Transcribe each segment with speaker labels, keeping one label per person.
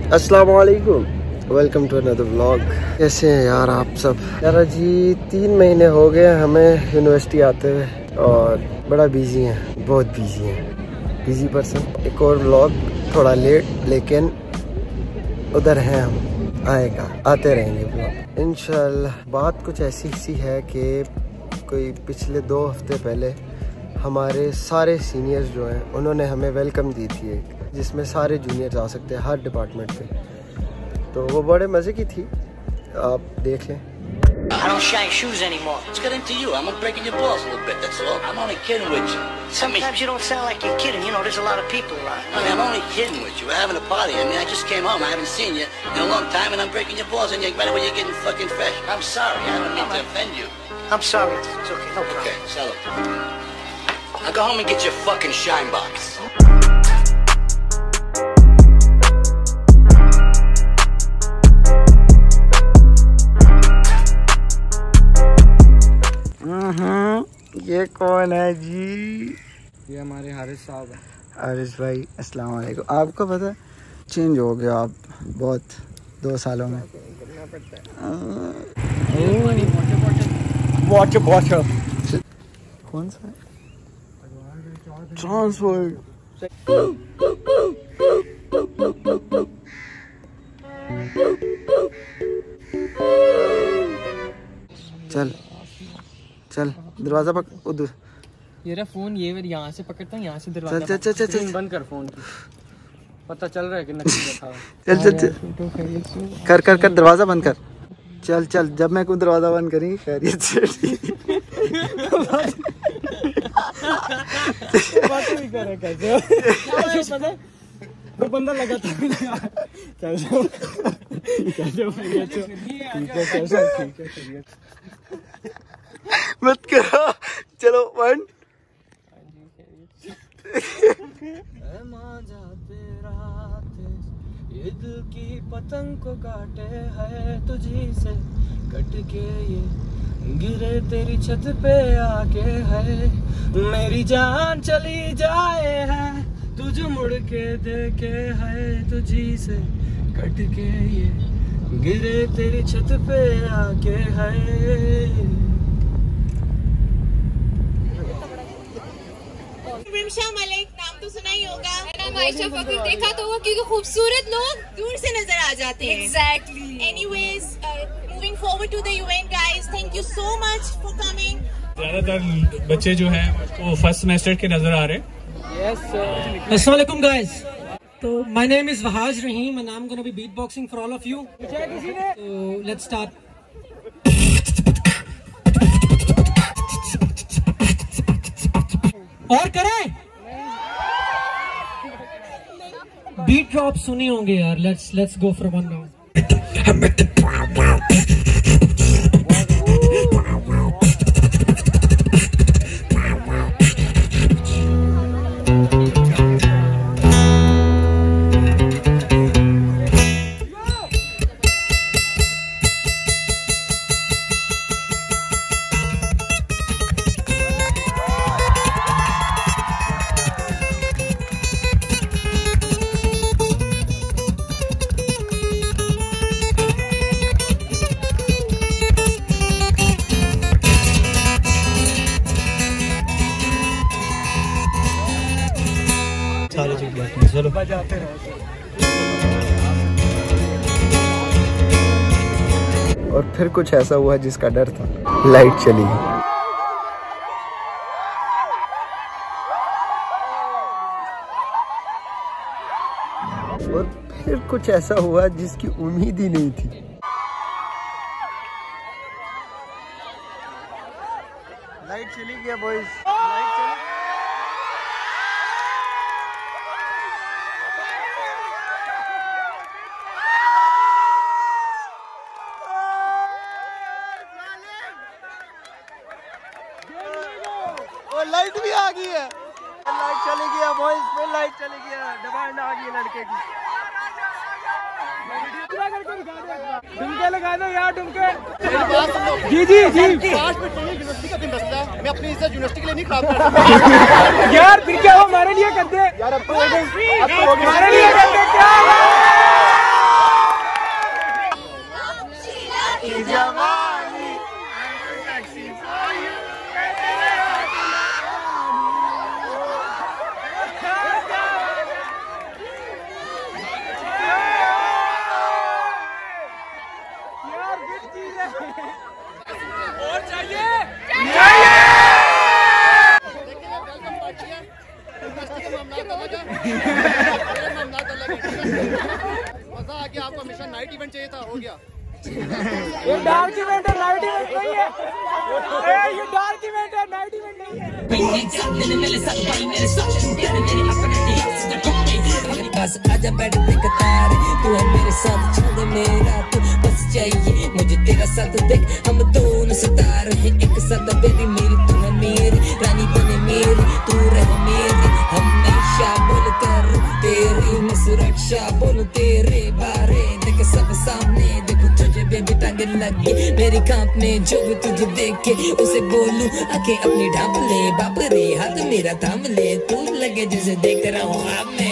Speaker 1: अस्सलाम वालेकुम, welcome to another vlog. कैसे हैं यार आप सब? यार जी 3 महीने हो गए हमें यूनिवर्सिटी आते हुए और बड़ा बिजी हैं, बहुत बिजी हैं, बिजी पर्सन। एक और व्लॉग थोड़ा लेट, लेकिन उधर हैं हम, आएगा, आते रहेंगे व्लॉग इंशाल्लाह। बात कुछ ऐसी सी है कि कोई पिछले 2 हफ्ते पहले हमारे सारे सीनियर्स जो हैं उन्होंने हमें वेलकम दी थी एक, जिसमें सारे जूनियर्स आ सकते हैं हर डिपार्टमेंट पे। तो वो बड़े मज़े की थी, आप देख लें।
Speaker 2: I don't shine shoes anymore. Let's get into you. I'm breaking your balls a little bit, that's all. I'm only kidding with you. Sometimes you don't sound like you're kidding. You know, there's a lot of people around. I mean, I'm only kidding with you. We're having a party. I mean, I just came home. I haven't seen you in a long time, and I'm breaking your balls, and you're right away you're getting fucking fresh. I'm sorry. I don't mean to offend you.
Speaker 3: I'm sorry. It's okay. No problem.
Speaker 2: Okay, sell it. Now go home and get your fucking shine box.
Speaker 1: ये कौन है जी?
Speaker 4: ये हमारे हारिस साहब हैं।
Speaker 1: हारिस भाई अस्सलाम वालेकुम। आपको पता चेंज हो गया आप बहुत 2 सालों में। वाटर कौन सा? ट्रांसफर। चल चल दरवाजा पक उधर।
Speaker 4: ये रहा फोन, ये यहाँ से पकड़ता हूँ, यहाँ से दरवाजा।
Speaker 1: चल चल चल चल
Speaker 4: बंद कर फोन की। पता चल रहा है कि नकली बैठा हुआ।
Speaker 1: चल चल चल कर कर कर दरवाजा बंद कर। चल चल, जब मैं कोई दरवाजा बंद करेंगे खैरियत से।
Speaker 4: बातें भी कर रहा है कैसे? वो बंदा लगा था। कैसे? ठीक है।
Speaker 1: मत करो, चलो 1।
Speaker 4: ये दिल की पतंग को काटे है तुझी से कट के, ये गिरे तेरी छत पे आके है, मेरी जान चली जाए है तुझ मुड़ के देखे है तुझी से कट के, ये गिरे तेरी छत पे आके है।
Speaker 5: मलिक नाम तो सुना ही होगा। आयशा फखर देखा तो होगा, क्योंकि खूबसूरत लोग दूर से नजर आ जाते हैं। Exactly. Anyways, moving forward to the event, guys. Thank you so much for coming.
Speaker 6: ज़्यादातर बच्चे जो हैं वो फर्स्ट सेमेस्टर के नजर आ रहे हैं।
Speaker 4: Yes. Assalamu alaikum, guys. So my name is Wahaj Rahim and I'm going to be beatboxing for all of you. So let's start. और करें बीट ड्रॉप सुने होंगे यार। Let's go for 1 round. चलो बजाते रहो।
Speaker 1: और फिर कुछ ऐसा हुआ जिसका डर था, लाइट चली गई। और फिर कुछ ऐसा हुआ जिसकी उम्मीद ही नहीं थी। लाइट चली गया बॉयज, लाइट चली। लाइट भी आ गई है, लाइट चली गया बॉयज, फिर लाइट चली गया, डिमांड आ गई लड़के की। डुमके लगा दो यार, डुमके। जी जी जी। यूनिवर्सिटी का दिन मसला है, मैं अपनी इज्जत यूनिवर्सिटी के लिए नहीं खराब कर यार। फिर क्या हो, हमारे लिए कर दे यार। अब तो हमारे लिए कर दे क्या।
Speaker 7: कि आपको हमेशा नाइट इवेंट चाहिए था, हो गया।
Speaker 4: ये डार्क इवेंट है, नाइट इवेंट नहीं है। ये डार्क इवेंट है, नाइट इवेंट नहीं है।
Speaker 8: आजा बैठ दे कतार, तू है मेरे साथ चल मेरा तू बस चाहिए मुझे तेरा साथ देख, हम दोनों सितारे हैं एक साथ बेबी मेरी तू है मेरी रानी बने मेरी तू रहे मेरी, हमेशा बोल कर तेरी मैं सुरक्षा बोलूं तेरे बारे देख सब सामने देखो तुझे बेबी टांगे लगी मेरी कांपने जो भी तुझे देखे उसे बोलूं आंखें अपनी ढांप ले बाप रे हाथ मेरा थाम ले तू लगे जैसे देख रहा हूँ आप मैं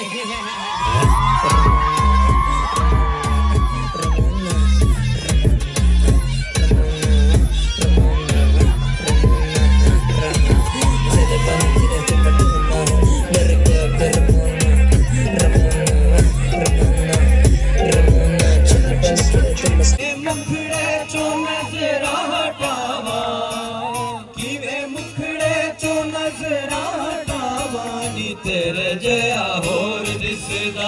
Speaker 4: तेरे जया होर दिसदा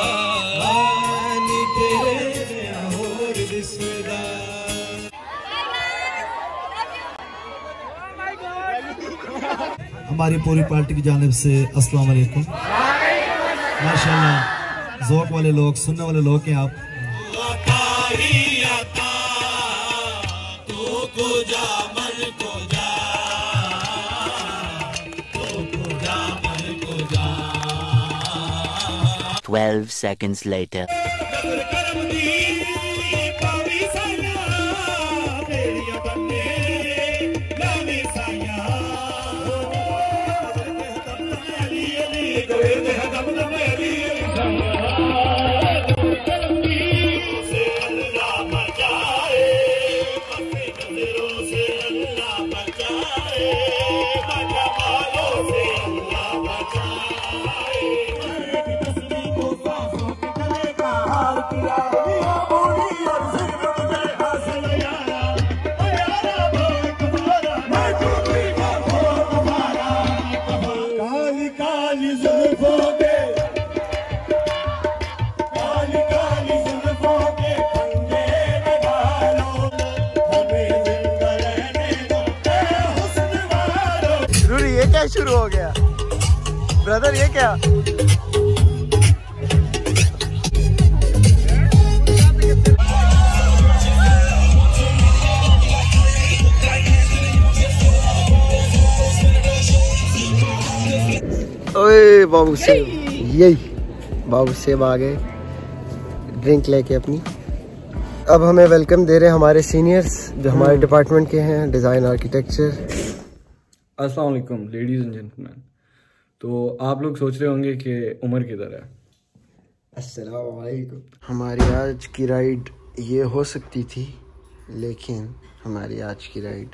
Speaker 4: नी तेरे जया होर दिसदा।
Speaker 9: हमारी पूरी पार्टी की जानिब से अस्सलाम वालेकुम। माशाल्लाह ज़ौक़ वाले लोग, सुनने वाले लोग हैं आप।
Speaker 4: तू को जा मन को जा
Speaker 10: 12 seconds later.
Speaker 1: ये क्या शुरू हो गया ब्रदर, ये क्या? ओए बाबू सेब, यही बाबू सेब आ गए ड्रिंक लेके अपनी। अब हमें वेलकम दे रहे हैं हमारे सीनियर्स जो हमारे डिपार्टमेंट के हैं, डिज़ाइन आर्किटेक्चर।
Speaker 11: अस्सलाम वालेकुम लेडीज़ एंड जेंटलमैन। तो आप लोग सोच रहे होंगे कि उमर किधर है।
Speaker 1: अस्सलाम वालेकुम। हमारी आज की राइड ये हो सकती थी, लेकिन हमारी आज की राइड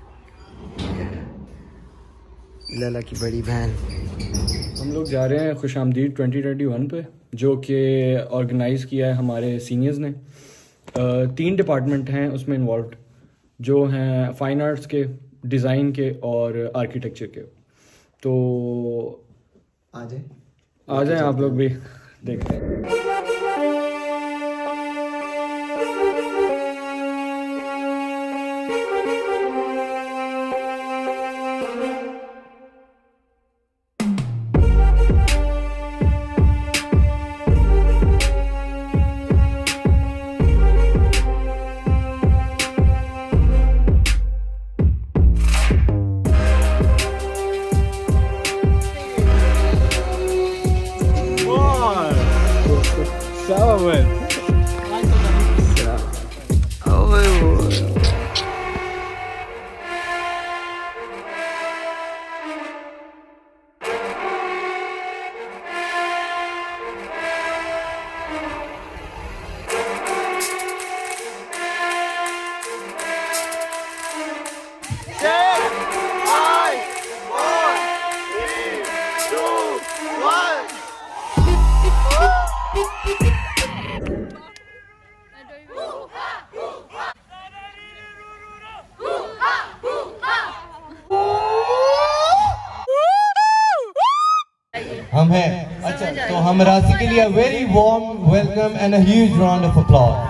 Speaker 1: लला की बड़ी बहन।
Speaker 11: हम लोग जा रहे हैं खुशामदीद 2021 पे, जो कि ऑर्गेनाइज़ किया है हमारे सीनियर्स ने। 3 डिपार्टमेंट हैं उसमें इन्वॉल्व, जो हैं फ़ाइन आर्ट्स के, डिज़ाइन के और आर्किटेक्चर के। तो आ जाए आप लोग भी देखते हैं।
Speaker 9: हम हैं
Speaker 12: अच्छा, तो हम राशि के लिए very warm welcome and a huge round of applause.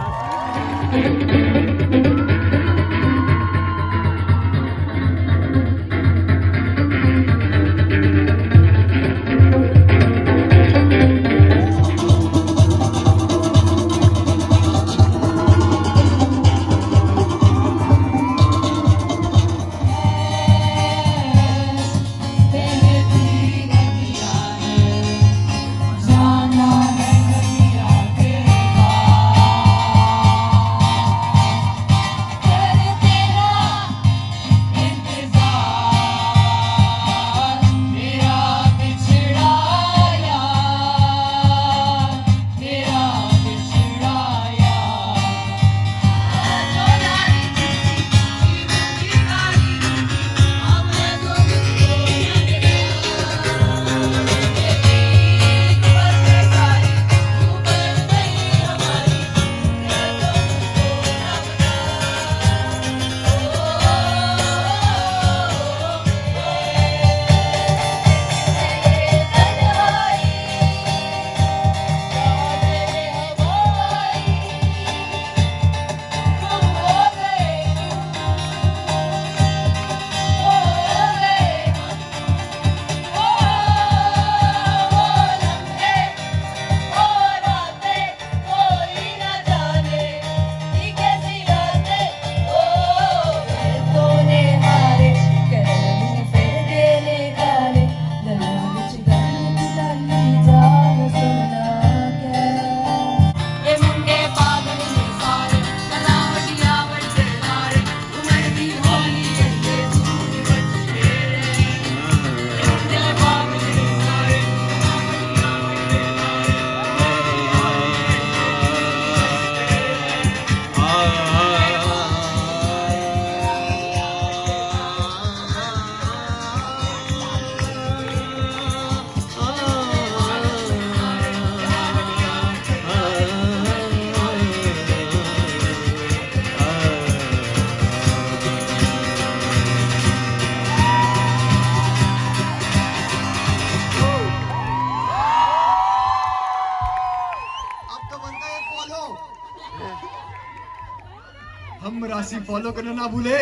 Speaker 7: हम राशि फॉलो करना ना भूले।